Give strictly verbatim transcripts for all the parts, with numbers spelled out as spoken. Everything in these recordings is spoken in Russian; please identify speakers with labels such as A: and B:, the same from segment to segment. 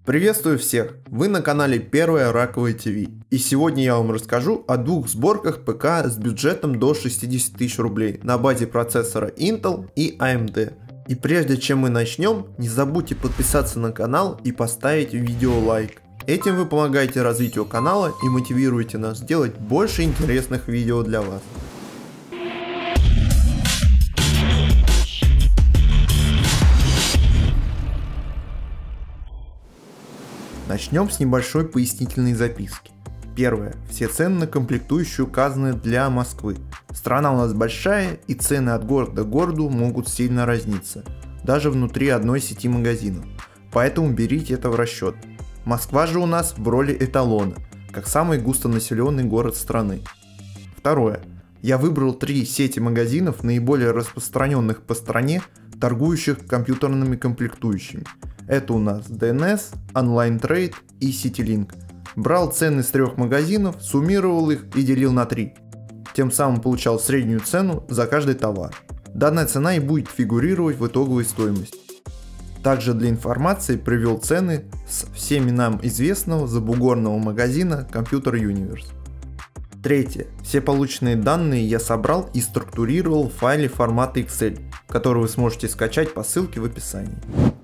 A: Приветствую всех! Вы на канале Первое Раковое ТВ. И сегодня я вам расскажу о двух сборках ПК с бюджетом до шестидесяти тысяч рублей на базе процессора Intel и эй эм ди. И прежде чем мы начнем, не забудьте подписаться на канал и поставить видео лайк. Этим вы помогаете развитию канала и мотивируете нас делать больше интересных видео для вас. Начнем с небольшой пояснительной записки. Первое. Все цены на комплектующие указаны для Москвы. Страна у нас большая, и цены от города к городу могут сильно разниться, даже внутри одной сети магазинов. Поэтому берите это в расчет. Москва же у нас в роли эталона, как самый густонаселенный город страны. Второе. Я выбрал три сети магазинов, наиболее распространенных по стране, торгующих компьютерными комплектующими. Это у нас ди эн эс, Online Trade и CityLink. Брал цены с трех магазинов, суммировал их и делил на три. Тем самым получал среднюю цену за каждый товар. Данная цена и будет фигурировать в итоговой стоимости. Также для информации привел цены с всеми нам известного забугорного магазина Computer Universe. Третье. Все полученные данные я собрал и структурировал в файле формата Excel, который вы сможете скачать по ссылке в описании.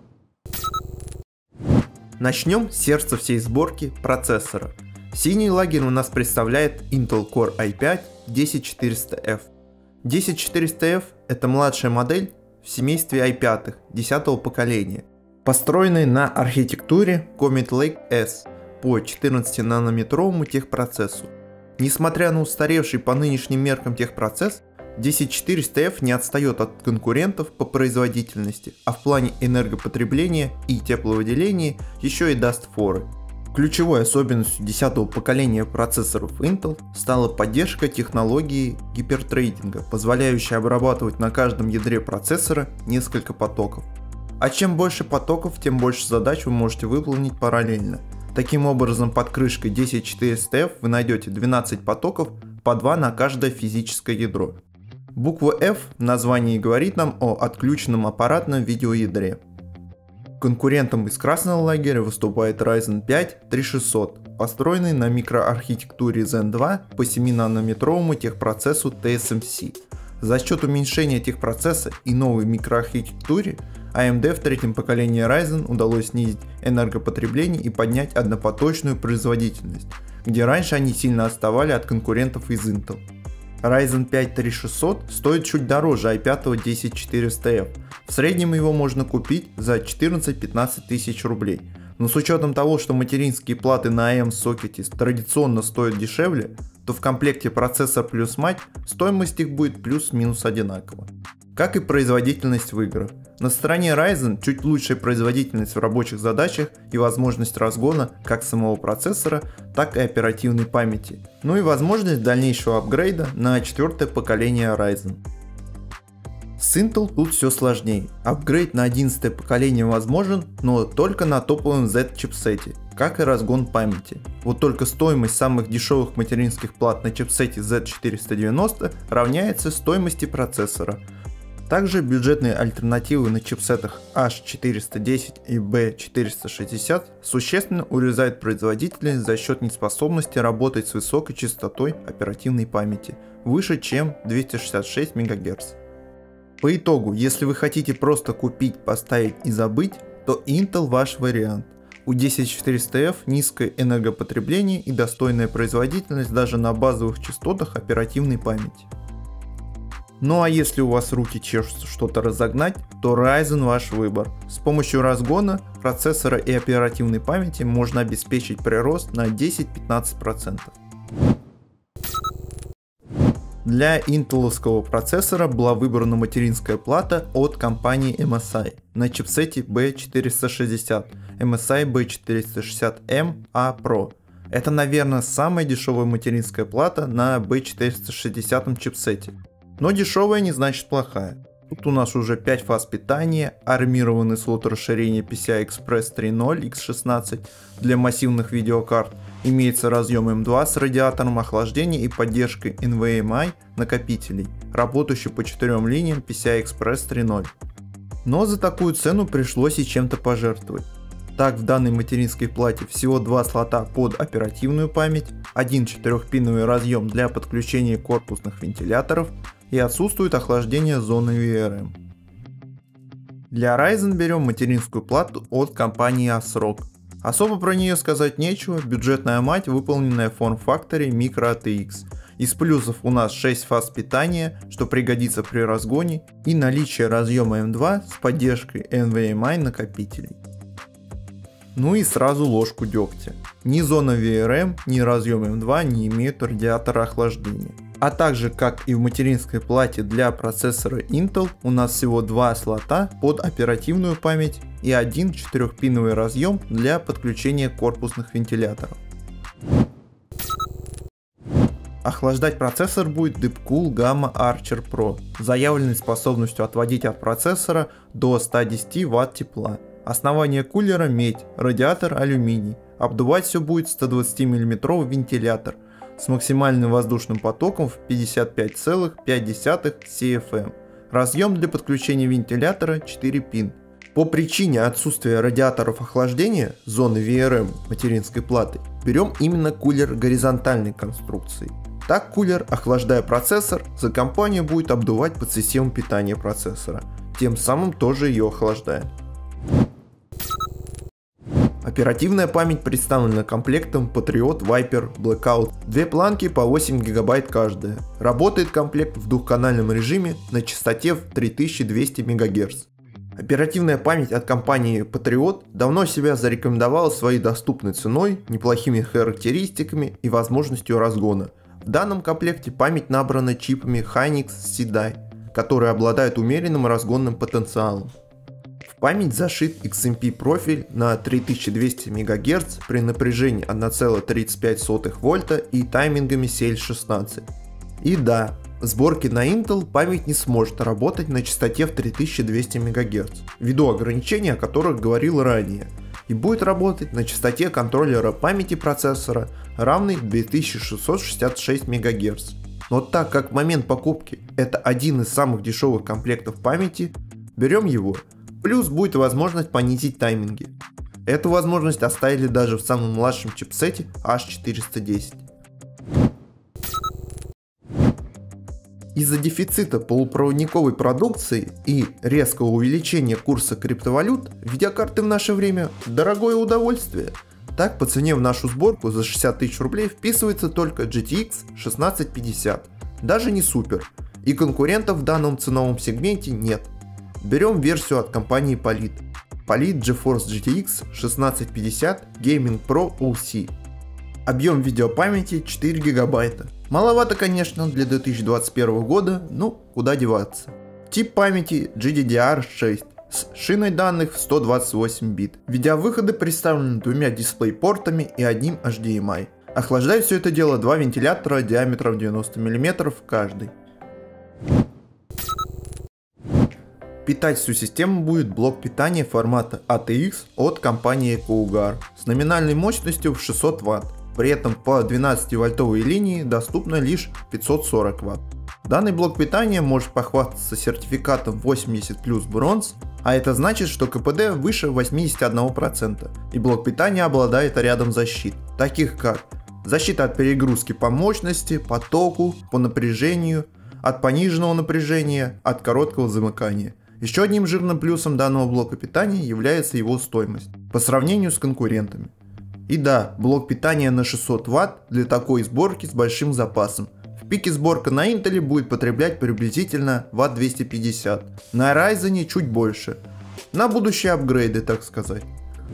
A: Начнем с сердца всей сборки – процессора. Синий лагерь у нас представляет Intel Core ай пять десять четыреста эф. десять четыреста эф – это младшая модель в семействе ай пять десятого поколения, построенной на архитектуре Comet Lake S по четырнадцатинанометровому техпроцессу. Несмотря на устаревший по нынешним меркам техпроцесс, десять четыреста эф не отстает от конкурентов по производительности, а в плане энергопотребления и тепловыделения еще и даст форы. Ключевой особенностью десятого поколения процессоров Intel стала поддержка технологии гипертрейдинга, позволяющей обрабатывать на каждом ядре процессора несколько потоков. А чем больше потоков, тем больше задач вы можете выполнить параллельно. Таким образом, под крышкой десять четыреста эф вы найдете двенадцать потоков, по два на каждое физическое ядро. Буква F в названии говорит нам о отключенном аппаратном видеоядре. Конкурентом из красного лагеря выступает Ryzen пять три шестьсот, построенный на микроархитектуре Zen два по семинанометровому техпроцессу ти эс эм си. За счет уменьшения техпроцесса и новой микроархитектуре эй эм ди в третьем поколении Ryzen удалось снизить энергопотребление и поднять однопоточную производительность, где раньше они сильно отставали от конкурентов из Intel. Ryzen пять три шестьсот стоит чуть дороже ай пять десять четыреста эф, в среднем его можно купить за четырнадцать-пятнадцать тысяч рублей, но с учетом того, что материнские платы на эй эм сокете традиционно стоят дешевле, то в комплекте процессор плюс мать стоимость их будет плюс-минус одинакова. Как и производительность в играх. На стороне Ryzen чуть лучшая производительность в рабочих задачах и возможность разгона как самого процессора, так и оперативной памяти, ну и возможность дальнейшего апгрейда на четвертое поколение Ryzen. С Intel тут все сложнее. Апгрейд на одиннадцатое поколение возможен, но только на топовом Z чипсете, как и разгон памяти. Вот только стоимость самых дешевых материнских плат на чипсете зет четыреста девяносто равняется стоимости процессора. Также бюджетные альтернативы на чипсетах эйч четыреста десять и би четыреста шестьдесят существенно урезают производительность за счет неспособности работать с высокой частотой оперативной памяти, выше чем двести шестьдесят шесть мегагерц. По итогу, если вы хотите просто купить, поставить и забыть, то Intel ваш вариант. У десять четыреста эф низкое энергопотребление и достойная производительность даже на базовых частотах оперативной памяти. Ну а если у вас руки чешутся что-то разогнать, то Ryzen ваш выбор. С помощью разгона, процессора и оперативной памяти можно обеспечить прирост на десять-пятнадцать процентов. Для интеловского процессора была выбрана материнская плата от компании эм эс ай на чипсете би четыреста шестьдесят, эм эс ай би четыреста шестьдесят эм а про. Это, наверное, самая дешевая материнская плата на би четыреста шестидесятом чипсете. Но дешевая не значит плохая. Тут у нас уже пять фаз питания, армированный слот расширения пи си ай Express три ноль икс шестнадцать для массивных видеокарт, имеется разъем эм два с радиатором охлаждения и поддержкой эн ви эм ай накопителей, работающий по четырем линиям пи си ай Express три ноль. Но за такую цену пришлось и чем-то пожертвовать. Так, в данной материнской плате всего два слота под оперативную память, один четырехпиновый разъем для подключения корпусных вентиляторов и отсутствует охлаждение зоны ви эр эм. Для Ryzen берем материнскую плату от компании ASRock. Особо про нее сказать нечего, бюджетная мать, выполненная в форм-факторе Micro эй ти экс. Из плюсов у нас шесть фаз питания, что пригодится при разгоне, и наличие разъема эм два с поддержкой эн ви эм ай накопителей. Ну и сразу ложку дегтя. Ни зона ви эр эм, ни разъем эм два не имеют радиатора охлаждения. А также, как и в материнской плате для процессора Intel, у нас всего два слота под оперативную память и один четырехпиновый разъем для подключения корпусных вентиляторов. Охлаждать процессор будет Deepcool Gamma Archer Pro с заявленной способностью отводить от процессора до ста десяти ватт тепла. Основание кулера медь, радиатор алюминий. Обдувать все будет стодвадцатимиллиметровый вентилятор с максимальным воздушным потоком в пятьдесят пять целых пять десятых си эф эм. Разъем для подключения вентилятора четыре пин. По причине отсутствия радиаторов охлаждения зоны ви эр эм материнской платы берем именно кулер горизонтальной конструкции. Так кулер, охлаждая процессор, за компанию будет обдувать под систему питания процессора, тем самым тоже ее охлаждая. Оперативная память представлена комплектом Patriot Viper Blackout. Две планки по восемь гигабайт каждая. Работает комплект в двухканальном режиме на частоте в три тысячи двести мегагерц. Оперативная память от компании Patriot давно себя зарекомендовала своей доступной ценой, неплохими характеристиками и возможностью разгона. В данном комплекте память набрана чипами Hynix Седай, которые обладают умеренным разгонным потенциалом. В память зашит икс эм пи профиль на три тысячи двести мегагерц при напряжении одна целая тридцать пять сотых вольта и таймингами си эл шестнадцать. И да, в сборке на Intel память не сможет работать на частоте в три тысячи двести мегагерц, ввиду ограничений, о которых говорил ранее, и будет работать на частоте контроллера памяти процессора, равной две тысячи шестьсот шестьдесят шесть мегагерц. Но так как в момент покупки это один из самых дешевых комплектов памяти, берем его. Плюс будет возможность понизить тайминги. Эту возможность оставили даже в самом младшем чипсете эйч четыреста десять. Из-за дефицита полупроводниковой продукции и резкого увеличения курса криптовалют, видеокарты в наше время дорогое удовольствие. Так, по цене в нашу сборку за шестьдесят тысяч рублей вписывается только джи ти экс шестнадцать пятьдесят, даже не супер, и конкурентов в данном ценовом сегменте нет. Берем версию от компании Polit. Polit GeForce джи ти экс шестнадцать пятьдесят Gaming Pro о си. Объем видеопамяти четыре гигабайта. Маловато, конечно, для две тысячи двадцать первого года, но куда деваться. Тип памяти джи ди ди ар шесть с шиной данных в сто двадцать восемь бит. Видеовыходы представлены двумя дисплей-портами и одним эйч ди эм ай. Охлаждает все это дело два вентилятора диаметром девяносто миллиметров каждый. Питать всю систему будет блок питания формата эй ти экс от компании Cougar с номинальной мощностью в шестьсот ватт. При этом по двенадцативольтовой линии доступно лишь пятьсот сорок ватт. Данный блок питания может похвастаться сертификатом восемьдесят плюс бронз, а это значит, что ка пэ дэ выше восемьдесят один процент, и блок питания обладает рядом защит, таких как защита от перегрузки по мощности, по току, по напряжению, от пониженного напряжения, от короткого замыкания. Еще одним жирным плюсом данного блока питания является его стоимость по сравнению с конкурентами. И да, блок питания на шестьсот ватт для такой сборки с большим запасом. В пике сборка на Intel будет потреблять приблизительно ватт двести пятьдесят, на Ryzen чуть больше. На будущие апгрейды, так сказать.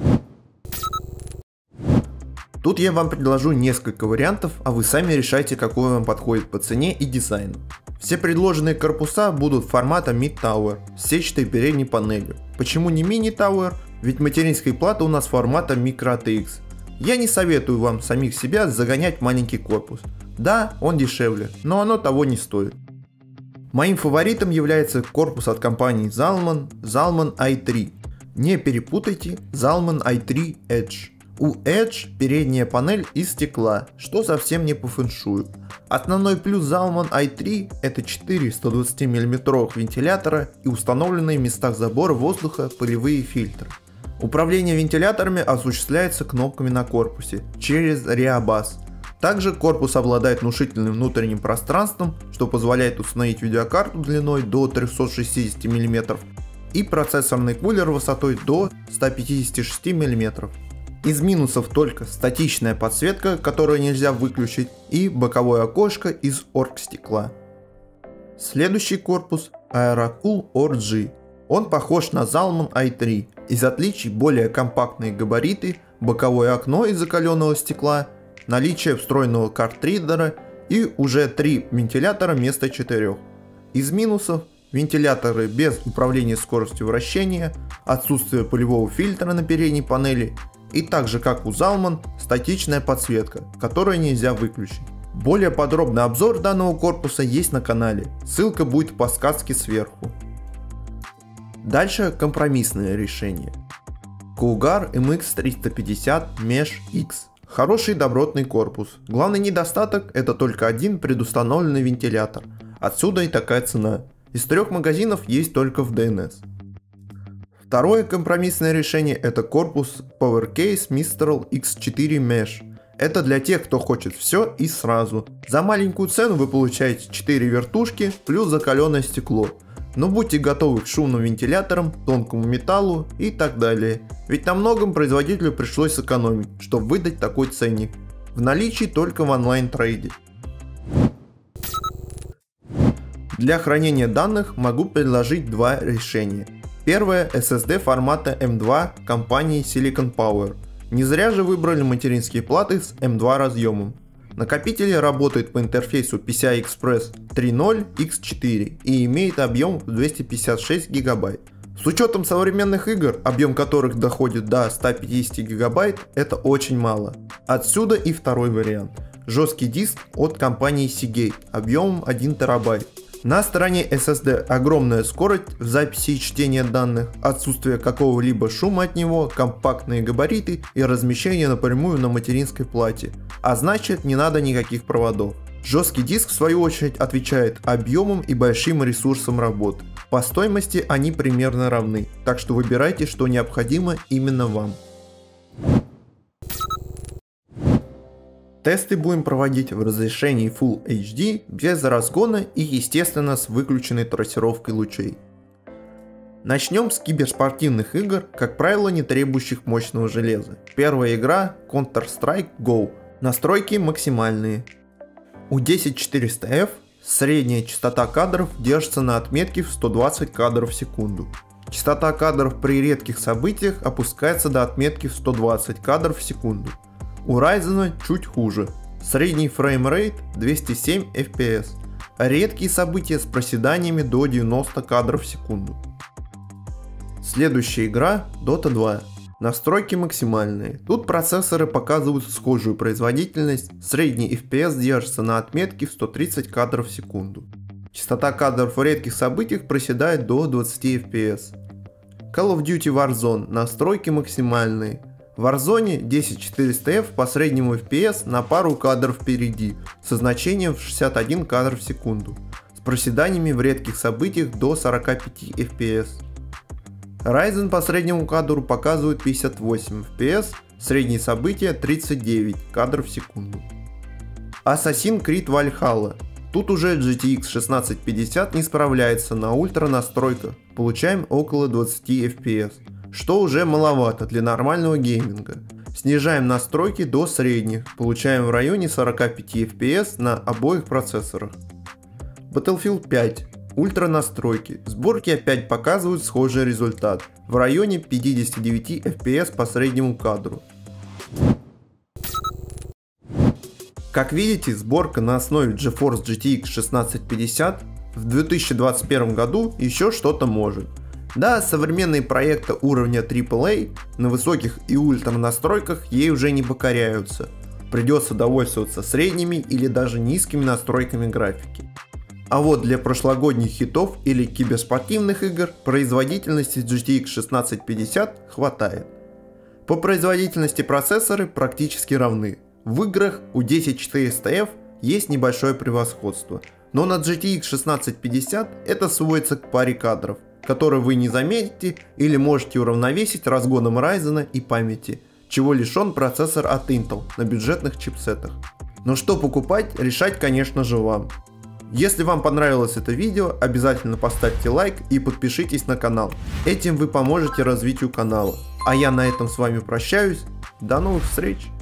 A: Тут я вам предложу несколько вариантов, а вы сами решайте, какой вам подходит по цене и дизайну. Все предложенные корпуса будут формата Mid Tower с сетчатой передней панелью. Почему не Mini Tower? Ведь материнская плата у нас формата Micro эй ти экс. Я не советую вам самих себя загонять в маленький корпус. Да, он дешевле, но оно того не стоит. Моим фаворитом является корпус от компании Zalman, Zalman ай три. Не перепутайте Zalman ай три Edge. У Edge передняя панель из стекла, что совсем не по фэншую. Основной плюс Zalman ай три это четыре сто двадцатимиллиметровых вентилятора и установленные в местах забора воздуха пылевые фильтры. Управление вентиляторами осуществляется кнопками на корпусе через риабас. Также корпус обладает внушительным внутренним пространством, что позволяет установить видеокарту длиной до трёхсот шестидесяти миллиметров и процессорный кулер высотой до ста пятидесяти шести миллиметров. Из минусов только статичная подсветка, которую нельзя выключить, и боковое окошко из оргстекла. Следующий корпус Aerocool ор джи. Он похож на Zalman ай три. Из отличий более компактные габариты, боковое окно из закаленного стекла, наличие встроенного картридера и уже три вентилятора вместо четырех. Из минусов вентиляторы без управления скоростью вращения, отсутствие пылевого фильтра на передней панели и также как у Zalman статичная подсветка, которую нельзя выключить. Более подробный обзор данного корпуса есть на канале, ссылка будет в подсказке сверху. Дальше компромиссное решение. Cougar эм икс триста пятьдесят Mesh X. Хороший добротный корпус. Главный недостаток — это только один предустановленный вентилятор. Отсюда и такая цена. Из трех магазинов есть только в ди эн эс. Второе компромиссное решение — это корпус PowerCase Mistral икс четыре Mesh. Это для тех, кто хочет все и сразу. За маленькую цену вы получаете четыре вертушки плюс закаленное стекло. Но будьте готовы к шумным вентиляторам, тонкому металлу и так далее. Ведь на многом производителю пришлось сэкономить, чтобы выдать такой ценник. В наличии только в онлайн-трейде. Для хранения данных могу предложить два решения. Первое — эс эс ди формата эм два компании Silicon Power. Не зря же выбрали материнские платы с эм два разъемом. Накопители работают по интерфейсу пи си ай экспресс три ноль икс четыре и имеет объем в двести пятьдесят шесть гигабайт. С учетом современных игр, объем которых доходит до ста пятидесяти гигабайт, это очень мало. Отсюда и второй вариант. Жесткий диск от компании Seagate объемом один терабайт. На стороне эс эс ди огромная скорость в записи и чтении данных, отсутствие какого-либо шума от него, компактные габариты и размещение напрямую на материнской плате, а значит не надо никаких проводов. Жесткий диск в свою очередь отвечает объемом и большим ресурсам работы. По стоимости они примерно равны, так что выбирайте, что необходимо именно вам. Тесты будем проводить в разрешении Full эйч ди, без разгона и естественно с выключенной трассировкой лучей. Начнем с киберспортивных игр, как правило не требующих мощного железа. Первая игра Counter-Strike Go. Настройки максимальные. У десять четыреста эф средняя частота кадров держится на отметке в сто двадцать кадров в секунду. Частота кадров при редких событиях опускается до отметки в сто двадцать кадров в секунду. У Ryzen чуть хуже. Средний фреймрейт двести семь эф пи эс. Редкие события с проседаниями до девяноста кадров в секунду. Следующая игра Дота два. Настройки максимальные. Тут процессоры показывают схожую производительность. Средний эф пи эс держится на отметке в сто тридцать кадров в секунду. Частота кадров в редких событиях проседает до двадцати эф пи эс. Call of Duty Warzone. Настройки максимальные. В Warzone десять четыреста эф по среднему эф пи эс на пару кадров впереди, со значением в шестьдесят один кадр в секунду, с проседаниями в редких событиях до сорока пяти эф пи эс. Ryzen по среднему кадру показывает пятьдесят восемь эф пи эс, средние события тридцать девять кадров в секунду. Assassin's Creed Valhalla. Тут уже джи ти экс шестнадцать пятьдесят не справляется на ультра настройках, получаем около двадцати эф пи эс. Что уже маловато для нормального гейминга. Снижаем настройки до средних, получаем в районе сорока пяти эф пи эс на обоих процессорах. Battlefield пять. Ультра настройки. Сборки опять показывают схожий результат, в районе пятидесяти девяти эф пи эс по среднему кадру. Как видите, сборка на основе GeForce джи ти экс шестнадцать пятьдесят в две тысячи двадцать первом году еще что-то может. Да, современные проекты уровня трипл эй на высоких и ультра настройках ей уже не покоряются. Придется довольствоваться средними или даже низкими настройками графики. А вот для прошлогодних хитов или киберспортивных игр производительности джи ти экс шестнадцать пятьдесят хватает. По производительности процессоры практически равны. В играх у десять четыреста эф есть небольшое превосходство, но на джи ти экс шестнадцать пятьдесят это сводится к паре кадров. который вы не заметите или можете уравновесить разгоном Ryzen и памяти, чего лишен процессор от Intel на бюджетных чипсетах. Но что покупать, решать, конечно же, вам. Если вам понравилось это видео, обязательно поставьте лайк и подпишитесь на канал. Этим вы поможете развитию канала. А я на этом с вами прощаюсь. До новых встреч!